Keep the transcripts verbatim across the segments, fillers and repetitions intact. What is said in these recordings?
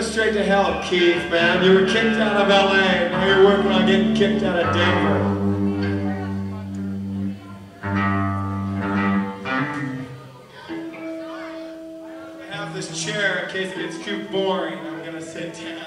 straight to hell, Keith, man. You were kicked out of L A. Now you're working on getting kicked out of Denver. I have this chair in case it gets too boring. I'm gonna sit down.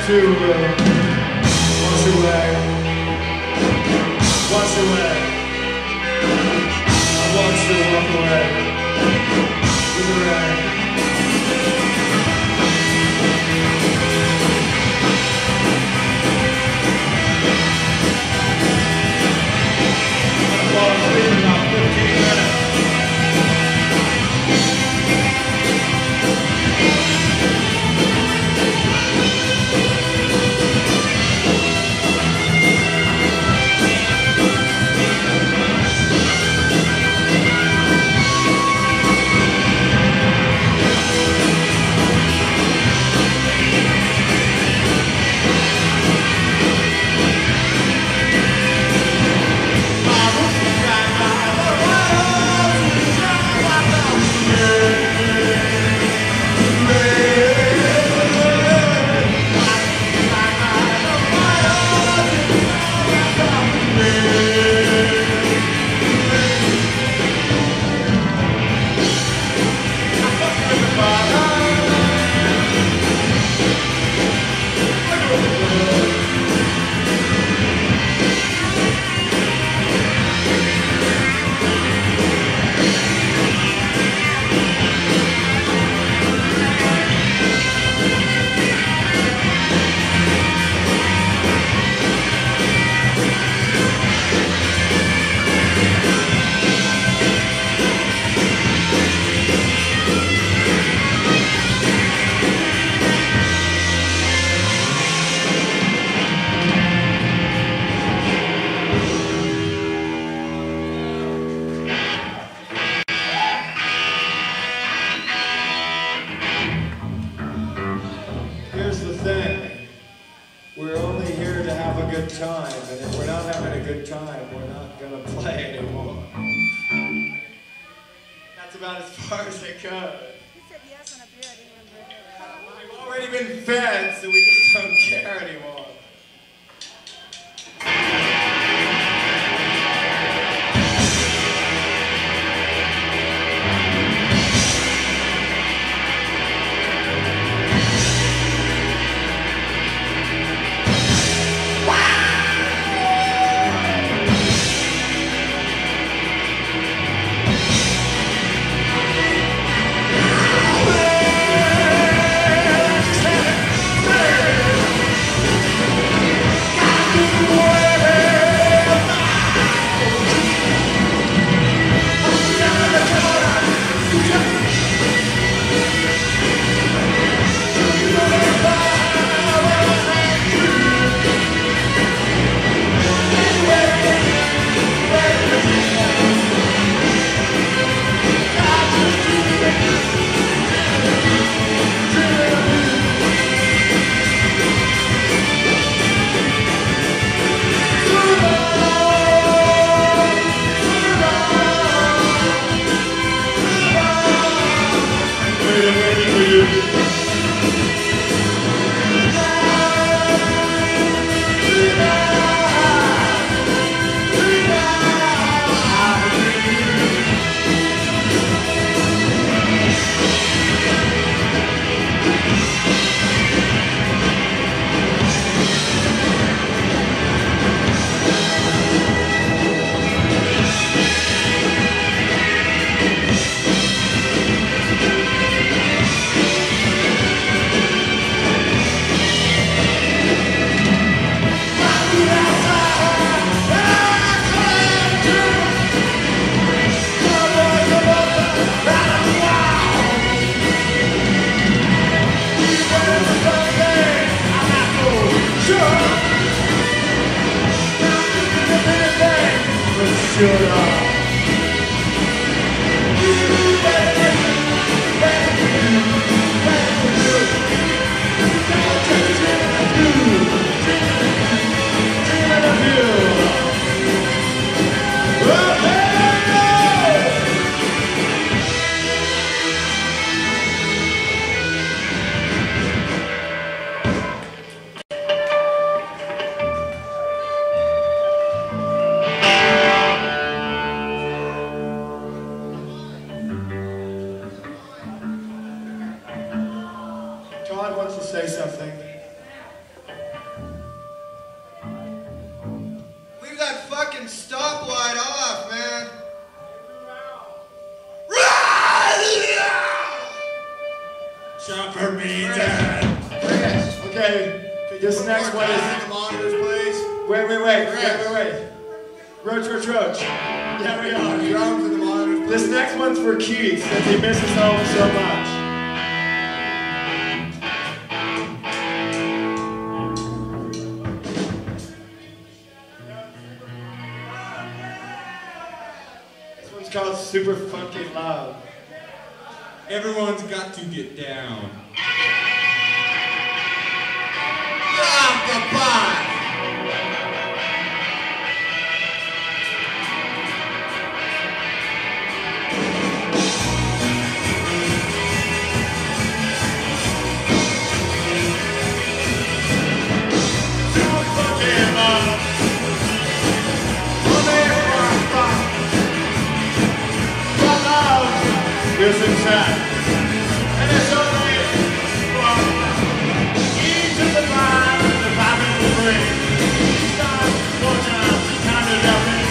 to uh, wash away, wash away. I want to walk away with the rain. I'm falling asleep in about fifteen minutes. Here's the thing, we're only here to have a good time, and if we're not having a good time, we're not going to play anymore. That's about as far as it goes. He said yes on a beer, I didn't remember. We've already been fed, so we just don't care anymore. next one is... the monitors, please. Wait, wait, wait, wait, wait, wait. Roach, roach, roach. Yeah, we are. Drums and the monitors, please. This next one's for Keith, since he misses home so much. This one's called Super Funky Love. Everyone's got to get down. Drop the pot! Is inside, and it's only one. Each of the mind, the vibe in the brain. Start, one time, time to drop in.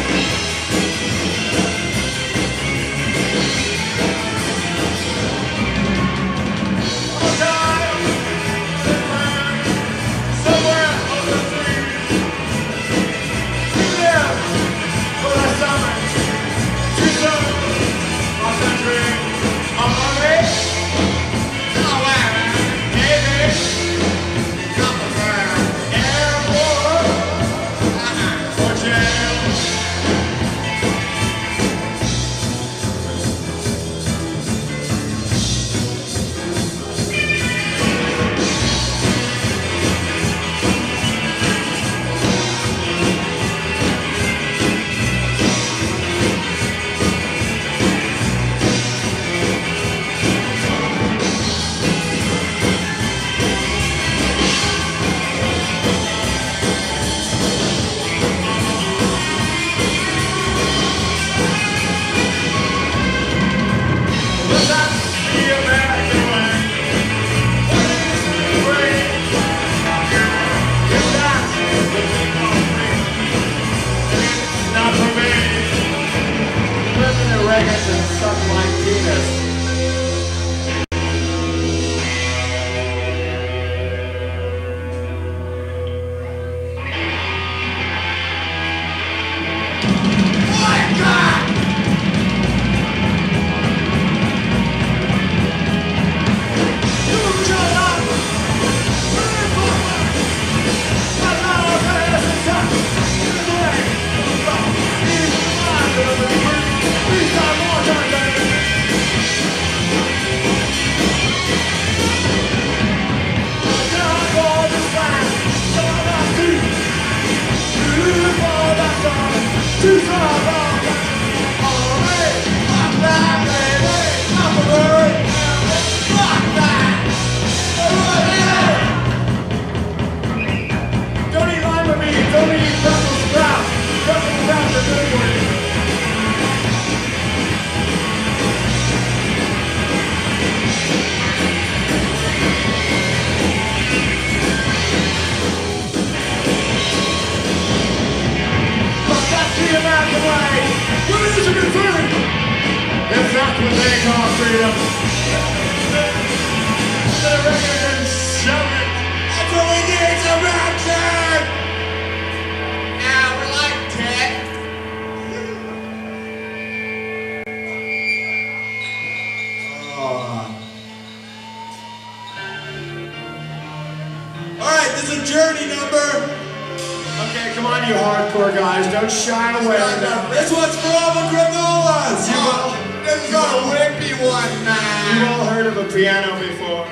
One time, somewhere on the street. We live for the summer. Two summers. I'm on it. Oh, wow. Hey, baby. Come on, man. Airport. Uh-huh. Or jail. Journey number. Okay, come on, you hardcore guys. Don't shy away. This one's for all the granolas. You all, this is a whippy one, man. You've all heard of a piano before.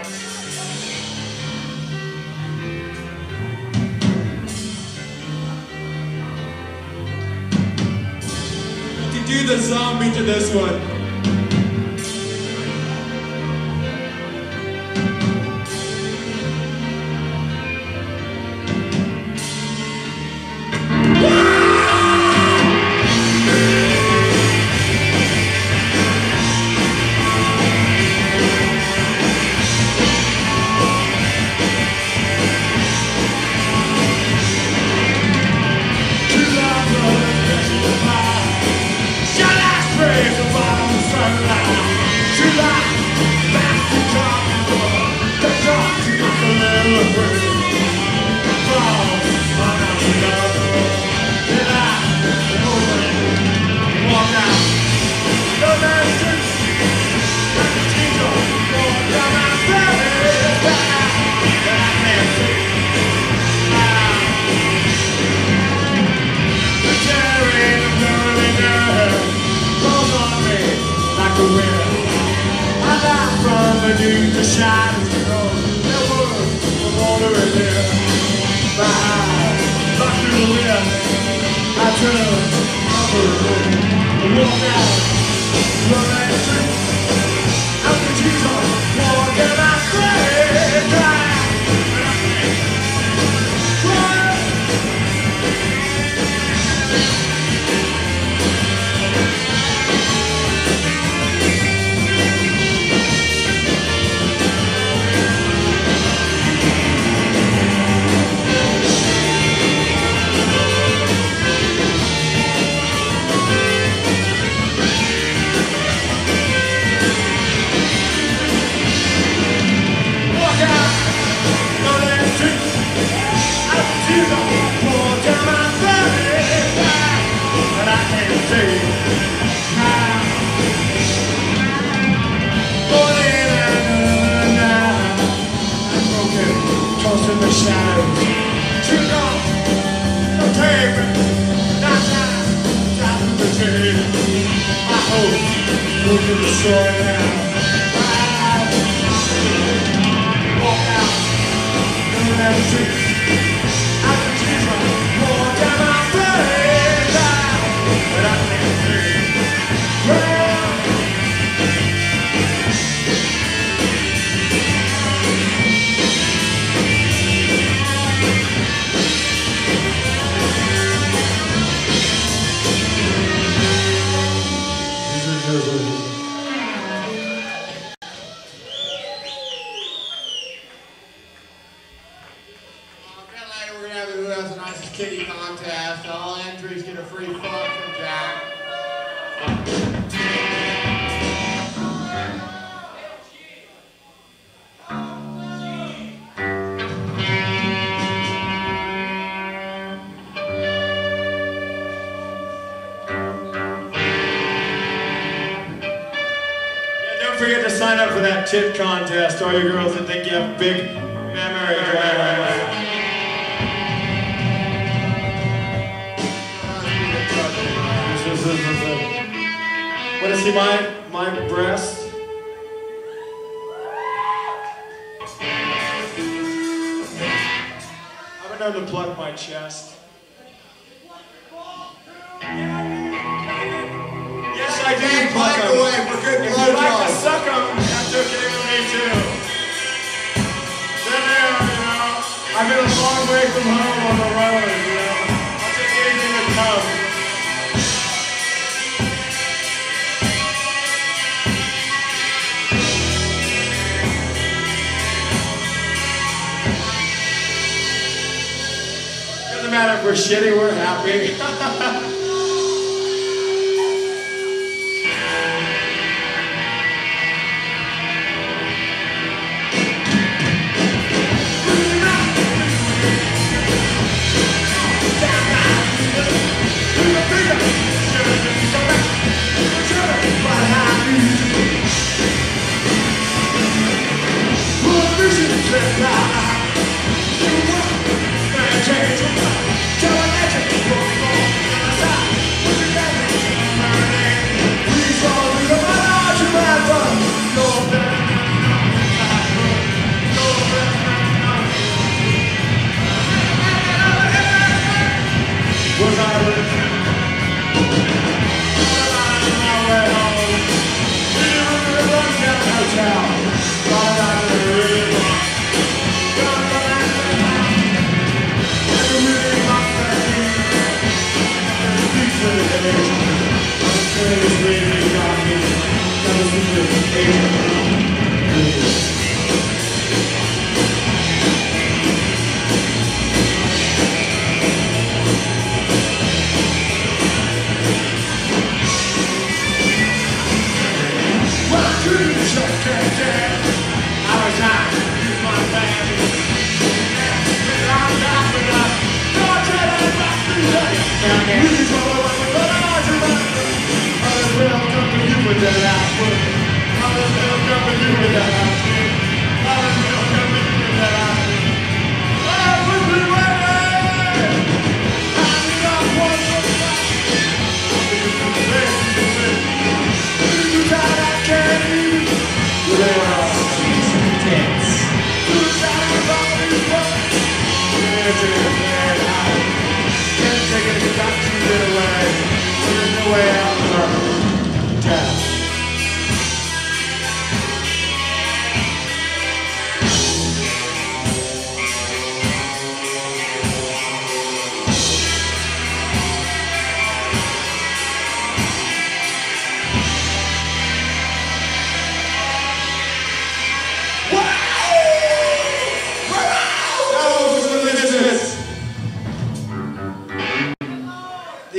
You can do the zombie to this one. Shut up, praise the bottom. shine as it goes. There was the water in there. My eyes locked through the wind. I turned over and walked out. Run that street. Out the Jesus, walking my straight drive. The shadows, took off the pavement, not time, down to the tree. I hope, look at the story now. Walk out, go down the street. I can choose my walk down my face, but I can't see. Well, kitty contest. All entries get a free fuck from Jack. Yeah, don't forget to sign up for that tit contest, all you girls that think you have big memory drive. Want to see my, my breast? I've been known to pluck my chest. Yes, I do pluck them. Away for good If blow you like to jobs. suck them, that's okay with me too. Then there, you know, I've been a long way from home on the road, you know. I'll take anything that comes. Doesn't matter if we're shitty, we're happy.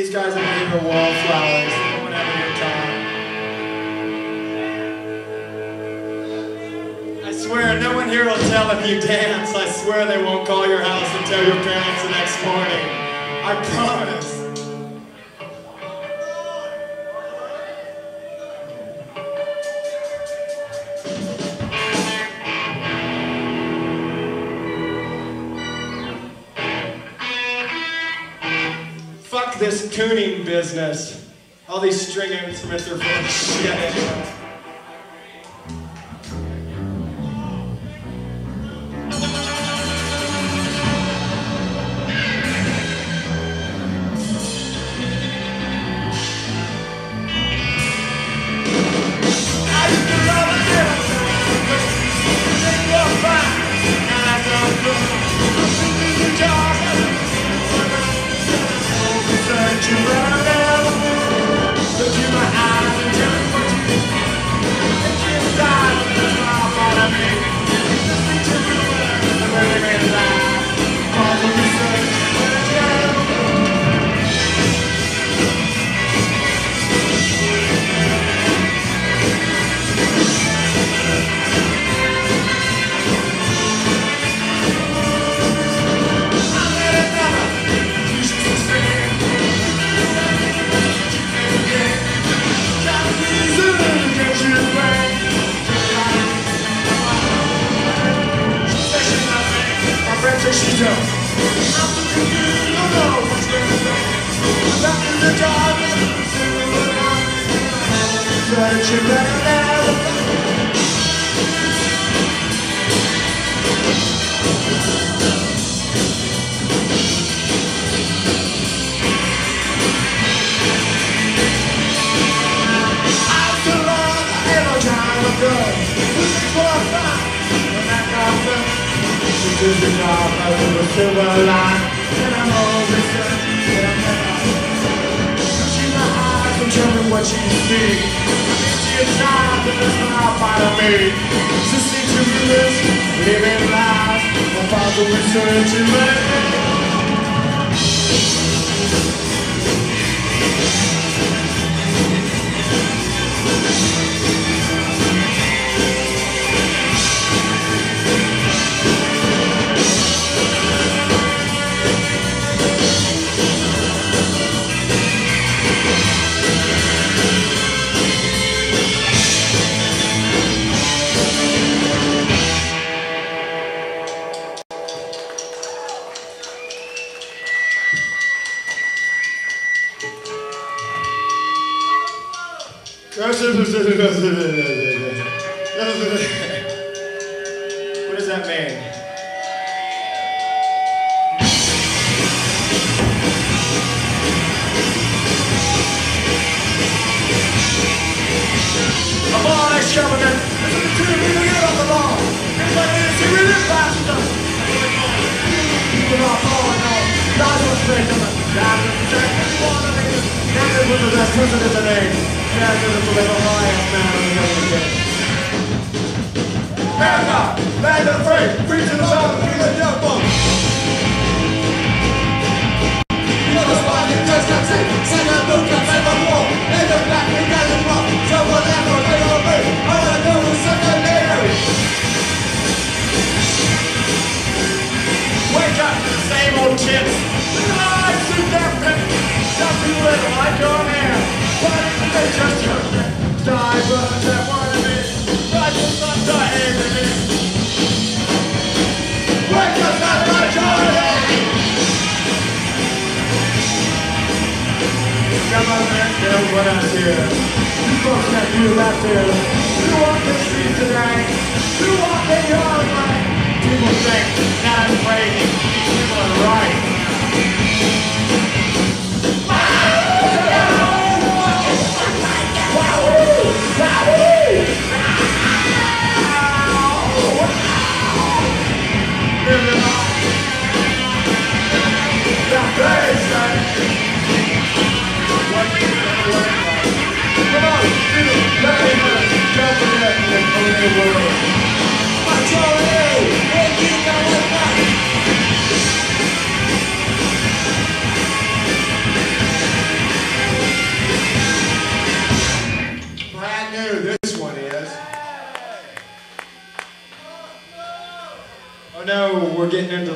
These guys are giving her wallflowers. They don't have any time. I swear, no one here will tell if you dance. I swear they won't call your house and tell your parents the next morning. I promise. Fuck this tuning business. All these string instruments are full of shit anyway. What does that mean? Come on, ex-government, listen to the tune, we get on the law. Everybody is here in this faster. People are falling off. God was making them. God was protecting everyone of these. Now this was the best president today. Yeah, this is the little lion man of the other day. America, land of the free, free to the sound, free to the young folks. You know the spot you just got sick, sing a book, I made my war. In the black, we got the rock, so whatever they will be, all I do is suck a later. Wake up, same old chips. I shoot that pit. Some people that like your hair, but they just hurt me. Die, but that one of me. I just not die, baby. Wake up, not my Jordan. Come on, man, get what I hear. You folks that do that there. You walk the streets today. You walk in your way. People think that I'm crazy. People are right.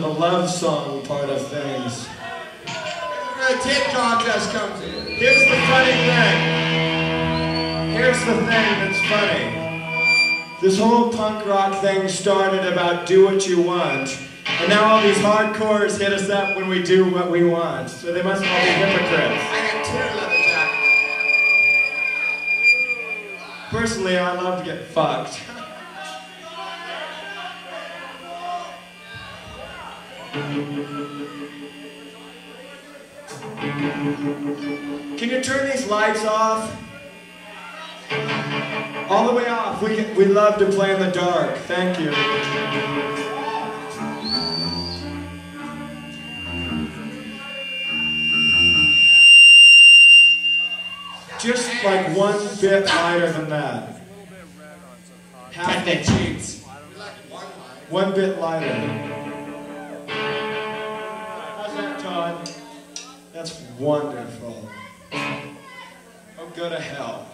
the love song part of things. The tit contest comes in. Here's the funny thing. Here's the thing that's funny. This whole punk rock thing started about do what you want, and now all these hardcores hit us up when we do what we want. So they must all be hypocrites. I got two leather jackets. Personally, I love to get fucked. Can you turn these lights off? All the way off. We, can, we love to play in the dark. Thank you. Just like one bit lighter than that. Half the cheeks. One bit lighter. How's that, Todd? That's wonderful. Oh, go to hell.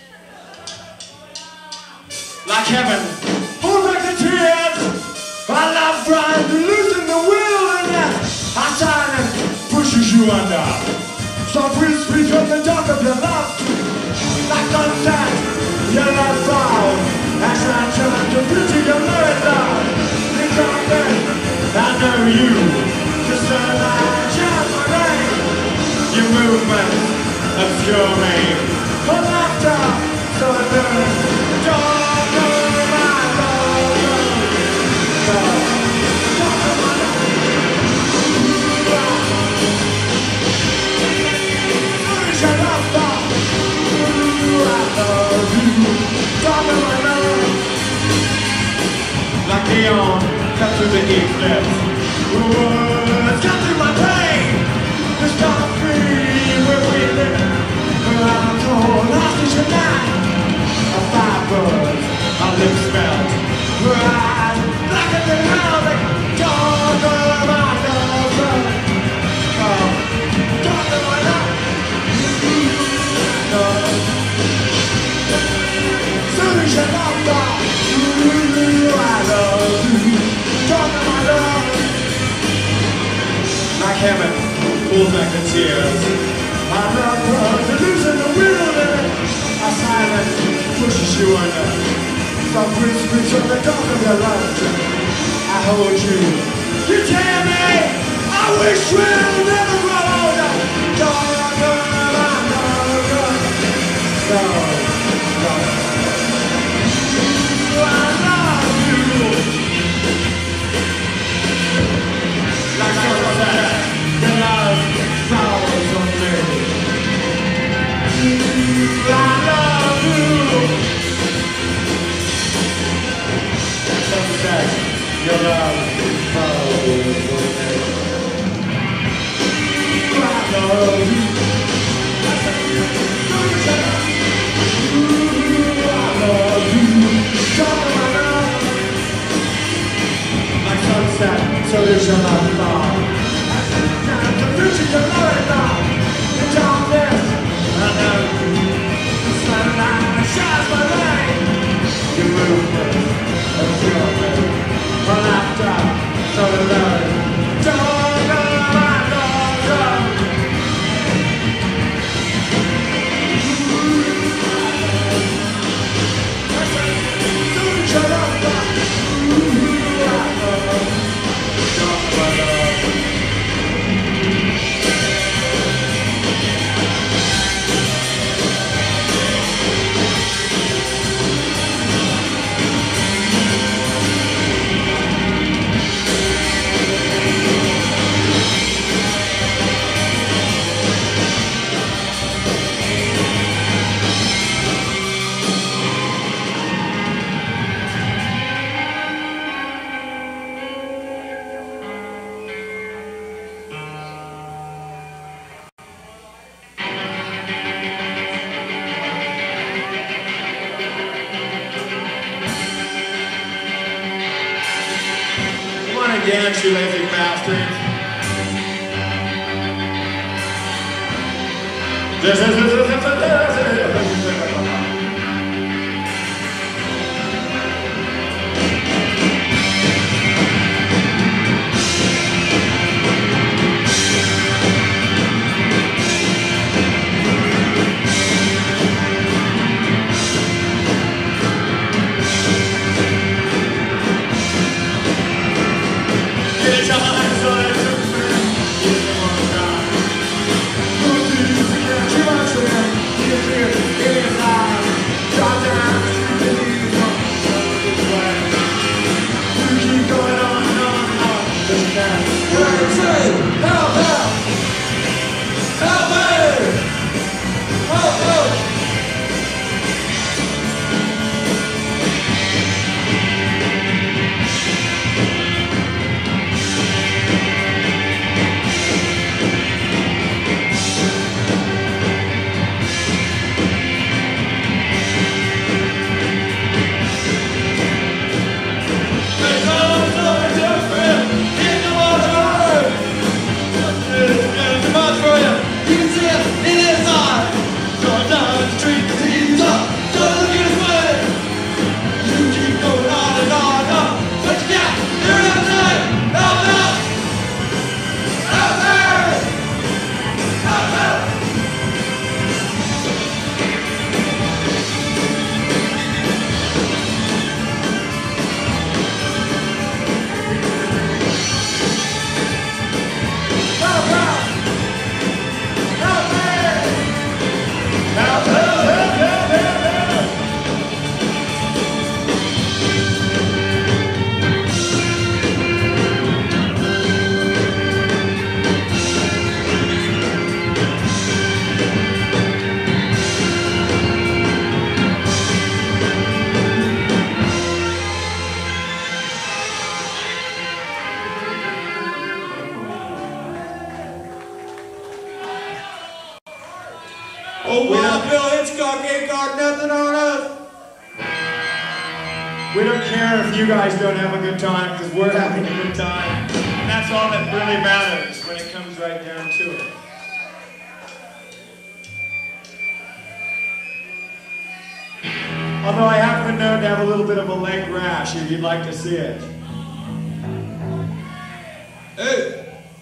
Like heaven, hold back the tears. I love trying to loosen the wilderness. Our silence pushes you under. Stop with speech from the dark of your love. Like sunset, you're not found. As I try to picture your merit down. In darkness, I know you. Just a light shines my rain. Your movement obscure me. For laughter, so I learn. Don't know my love. Don't know my love. Shut up, stop. I love you. Don't know my love. Like neon, cut through the eclipse. Words cut through my pain. This dark free where we live. Where I'm torn hostage tonight. A fire burns, our lips melt. Where I'm blacker than hell. Like don't know my love. Oh, don't know my love. No. Soon as you love God, I love you. Don't know my love. Like heaven, pulls back the tears. I love love to loosen the wilderness. Our silence pushes you under. Some whispers from the dark of your love. I hold you. You tell me I wish we'll never grow older. Don't know my love. No, no. I love you. Like sunset, the love flowers on me. I love you. Sunset, your love flowers on me. I love you. I love you. Like sunset, so there's your love fall. The future you know it all. The darkness, I know you. The sunlight shines my rain. Your movement, a pure way. My laughter, so alone. Don't know my love. Shut up, dance, you lazy bastards. This is Oh, wow, Bill Hitchcock ain't got nothing on us. We don't care if you guys don't have a good time, because we're having a good time. And that's all that really matters when it comes right down to it. Although I have been known to have a little bit of a leg rash, if you'd like to see it. Hey.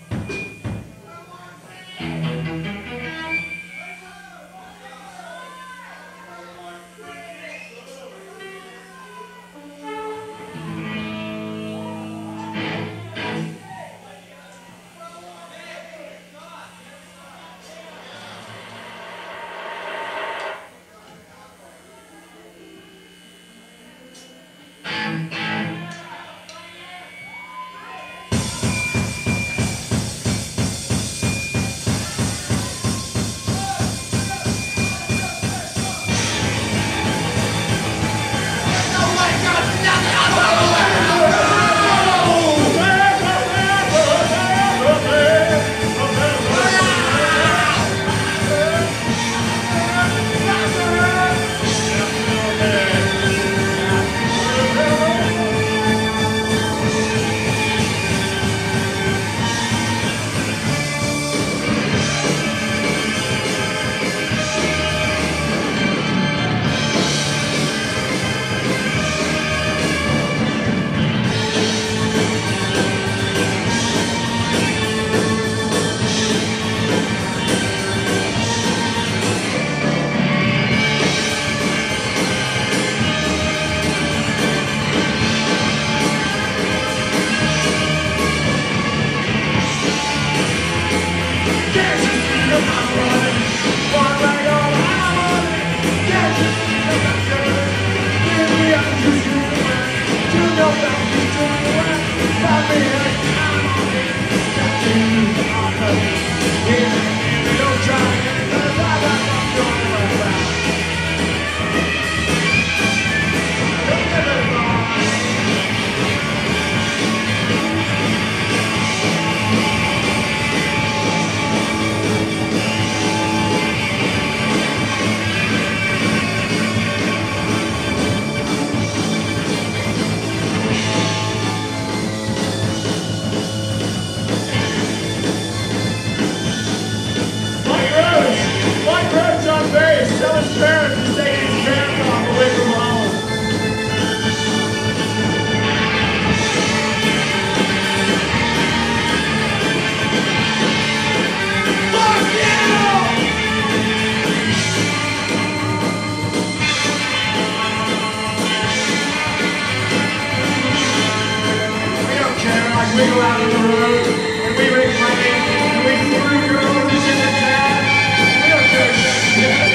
We go out on the road, and we make money, and we screw girls in the town. We don't care shit.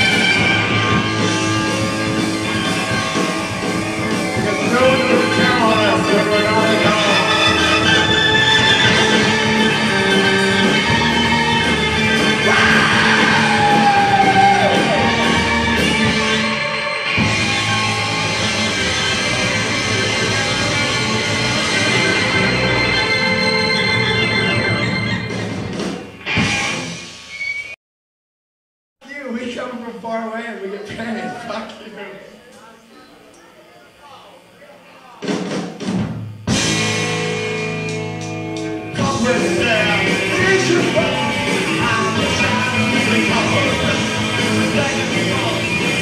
Because no one will tell us that we're not at all. We come from far away and we get paid. Fuck you. Come with down. It's your fault. I'm the child of the couple. Thank you all.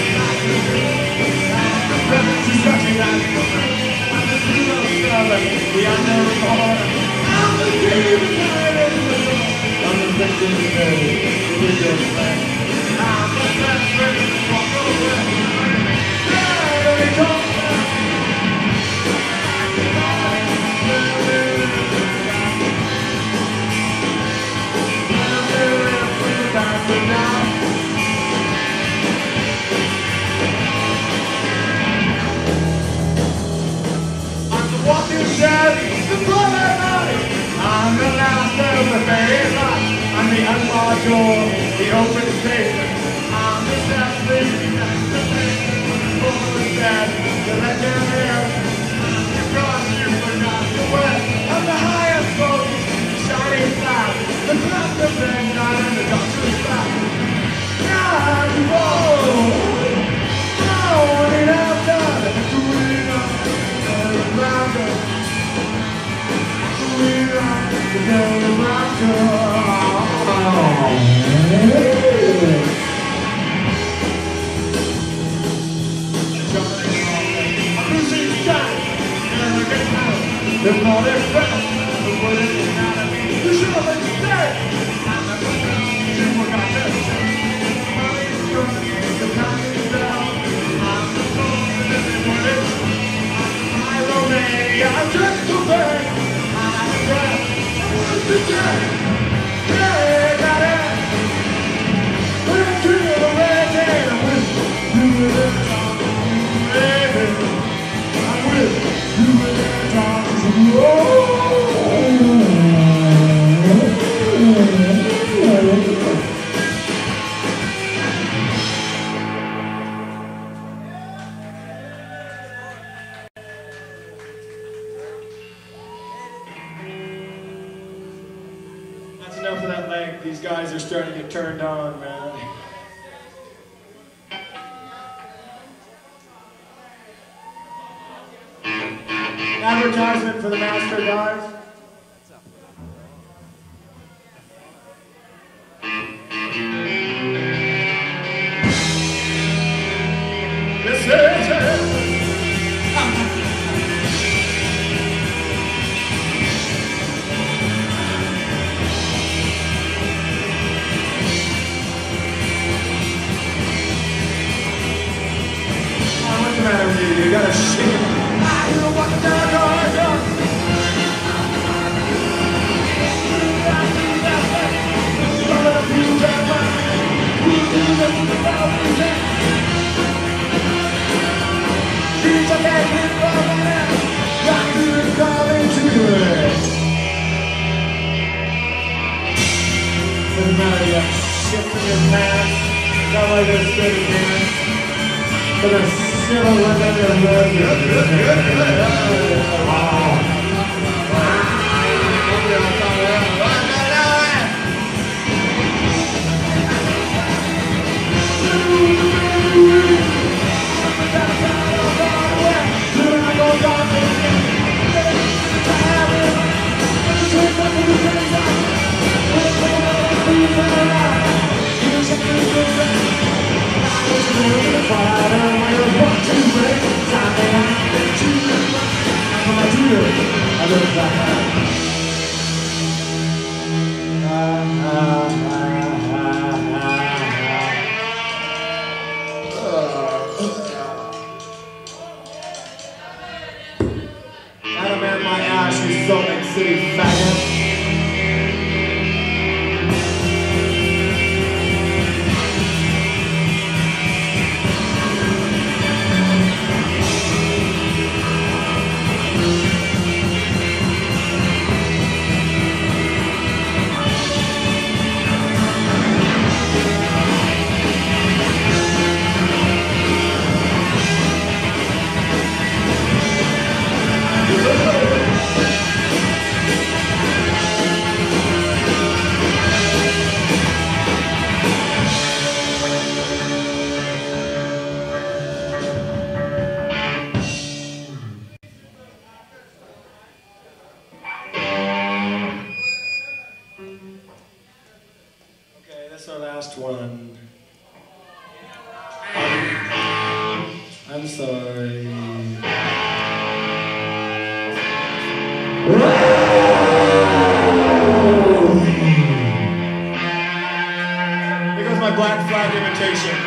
She's such a nice woman. I'm the hero of the underwater. I'm the king of the I'm the victim of the We're just friends. I'm the best friend in the world. Yeah, let me talk about I'm the walking dead, the blood I body. I'm the last of the very last. I'm the unlocked door, the open space. I'm the best thing that's the thing. Full of dead, the legend here. You cross, you forgot the west. I'm the highest boat, the shining cloud. The clouds of midnight and the darkest cloud. That's enough of that leg. These guys are starting to get turned on, man. Advertisement for the master, guys. This is it. What's the matter with you? You gotta shake it. Ah, you don't want to die, go, go. She's a dead woman. Got to call into it. Doesn't matter, you got shit in your pants. Not like this good again. For the civil women Adam and my ass, you Salt Lake City faggot. Our last one. I'm sorry. Here goes my Black Flag imitation.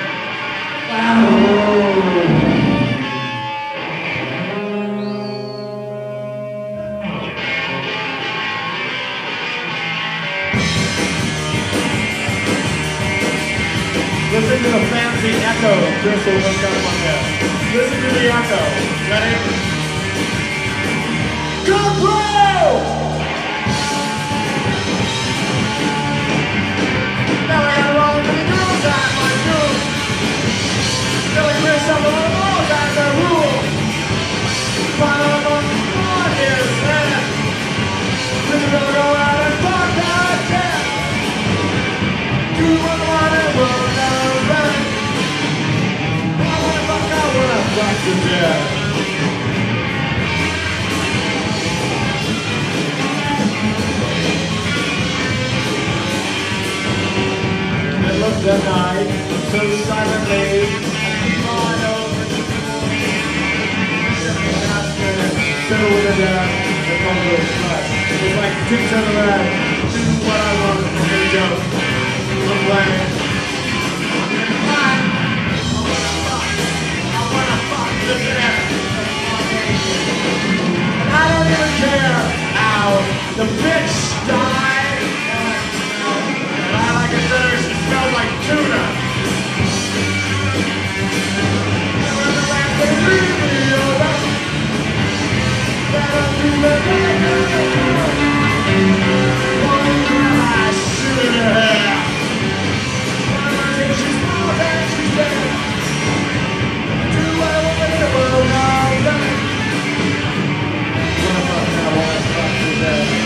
Listen to the fancy echo of Crystal North Carolina. Listen to the echo. Ready? Go, bro! Now I gotta roll to the groove time, my groove. Billy Chris up a little more, that's the rule. Final on on his head. This is gonna go out and fuck that cat. Do what I want and work. Fuck the death. the night so silently. I keep on over to the morning. Settle with the death, the combo is cut. It's like tick to the left, do what I want from the joke. I'm playing. I'm fine. I wanna fuck. I wanna fuck the death. And I don't even care how the bitch died. And I like it better, she smells like tuna. And when the land they leave me alone, better do the one girl I shoot in her hair. One I think she's more than she's dead. Do what I want in the world now, then. Wanna fuck now, wanna fuck to death.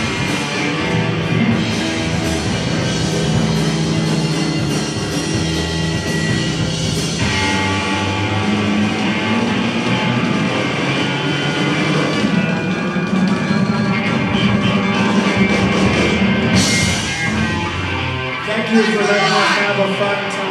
Thank you for letting us have a fun time.